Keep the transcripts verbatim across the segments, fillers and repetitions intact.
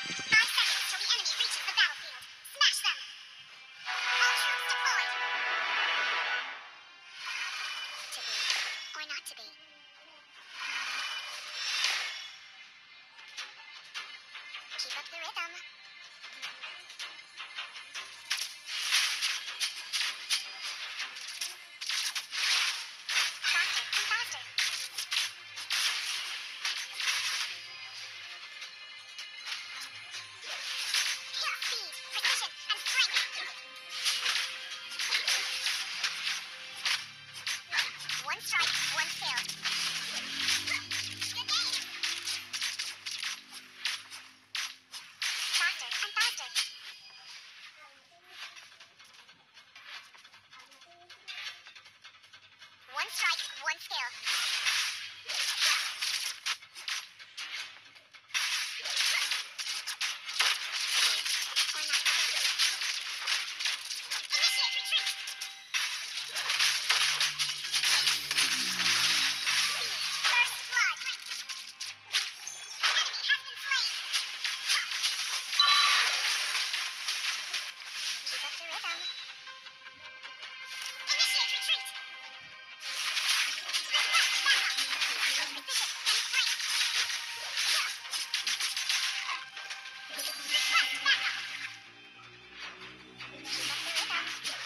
Five seconds till the enemy reaches the battlefield. Smash them! All troops deployed! To be, or not to be. Keep up the rhythm. Faster and faster. Hit speed, precision, and strength. One strike, one kill. Good game. Faster and faster. One strike, one skill. Or not to be. Initiate retreat. First blood. Enemy has been slain. Keep up the rhythm. Initiate retreat. Request backup. Precision and strength. Request backup. Keep up the rhythm.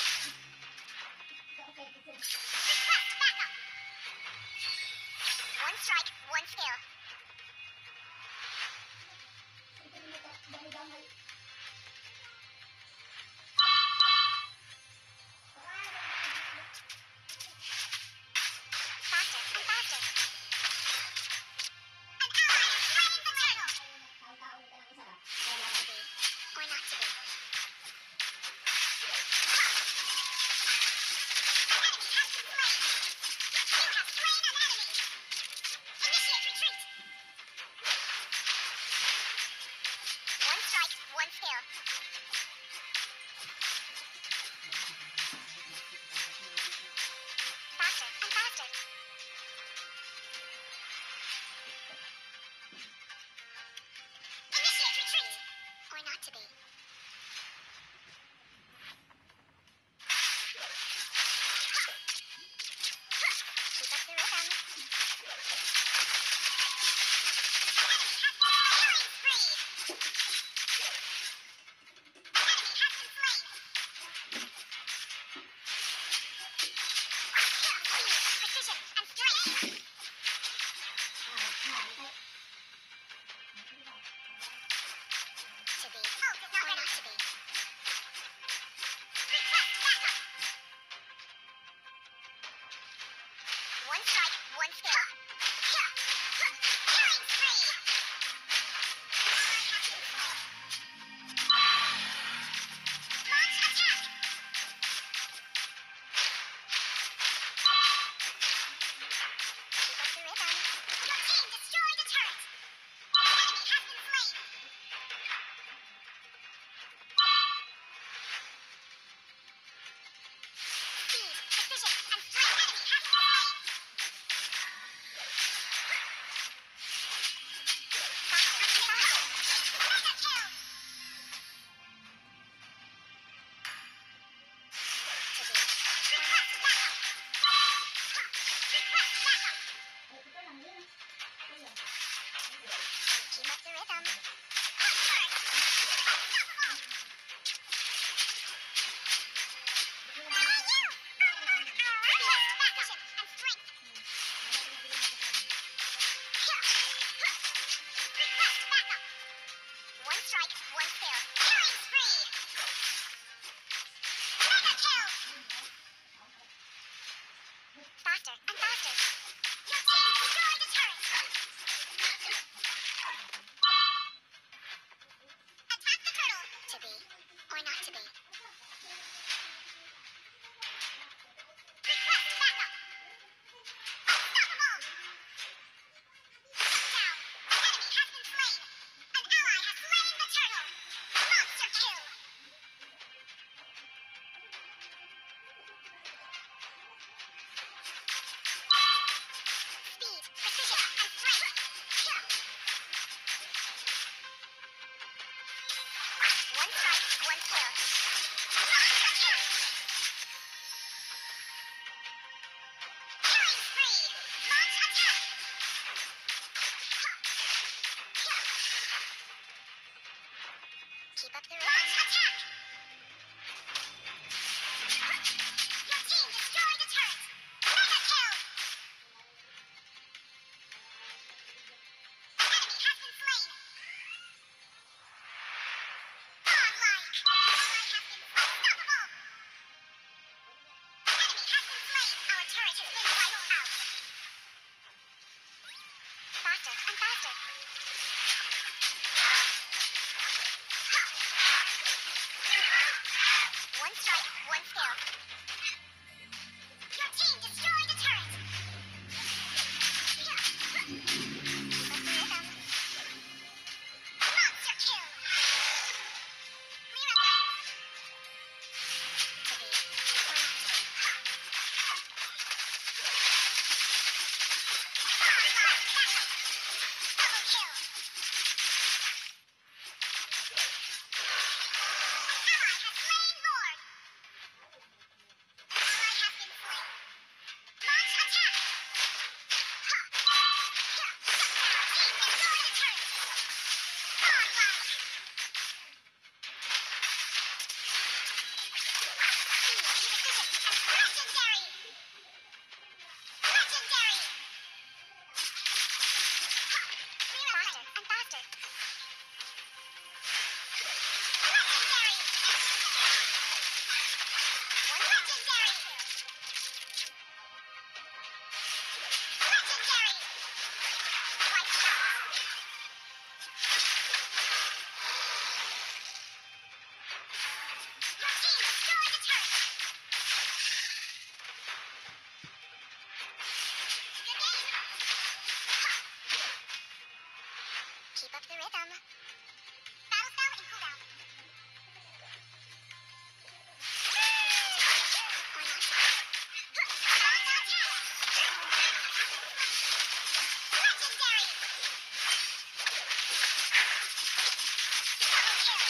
Request backup. One strike, one skill. Faster and faster. An ally is slain the turtle. To be, or not to be. An enemy has been slain. You have slain an enemy. Initiate retreat. One strike, one skill. Faster and faster. Initiate retreat. Or not to be. Keep up the rhythm. Enemy has been killing spree. Enemy has been slain. Kill speed, precision, and strength. To be. Oh, does not up the rhythm. Launch attack! Your team destroyed a turret! Mega kill! Enemy has been slain! Godlike! Ally has been unstoppable! Enemy has been slain! Our turret has been wiped out! Faster and faster! One strike, one kill. Your team destroyed a turret! Keep up the rhythm. Monster kill! Clear up ranks. To be or not to be. Double kill! Ally has slain Lord! Ally has been slain. Launch attack! Ha! Yeah! Team destroyed a turret! Godlike! Speed, precision, and legendary! Legendary! Ha! Clear up faster and faster! Legendary! One legendary! Legendary! Wiped out! Your team destroyed a turret! Good game! Ha! Keep up the rhythm. Battle spell in cooldown. Or not. Launch attack! Legendary! Double kill!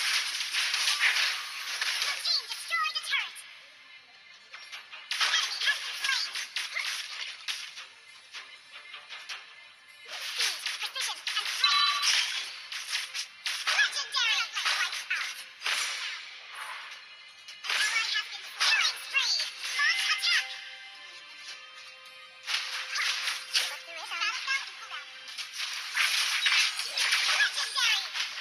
Your team destroyed a turret! Enemy has been slain! Speed, precision, and strength! Legendary! Wiped out! An ally has been killing spree! Launch attack! Keep up the rhythm. Battle spell in cooldown. Legendary!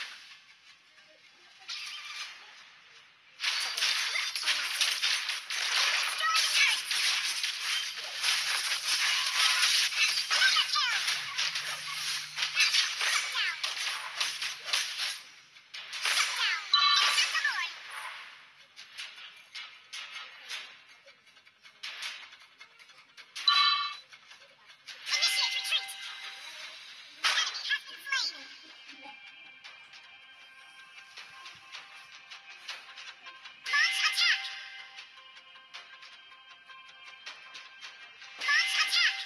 To be or not to be. Destroy the turret! Mega kill! Shut down! Shut down! Attack the Lord! Initiate retreat! Enemy has been slain! Launch attack! Launch attack!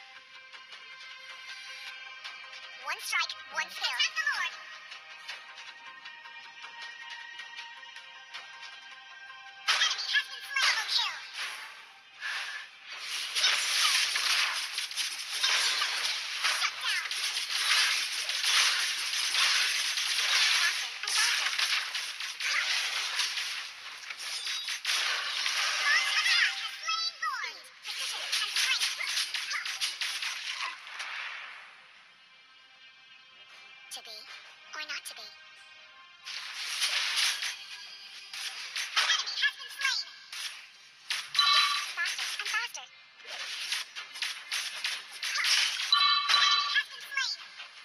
One strike, one kill. Attack the Lord! Enemy has been slain! Double kill! Shut down! Faster and faster! Launch attack has slain Lord! Speed, precision, and strength! To be or not to be. Enemy has been slain! Faster and faster! Enemy has been slain!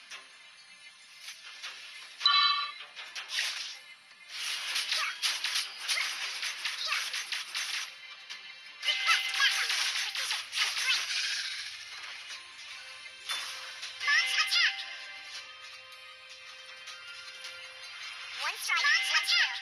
Request backup! Precision and strength! Launch attack! One strike, one kill.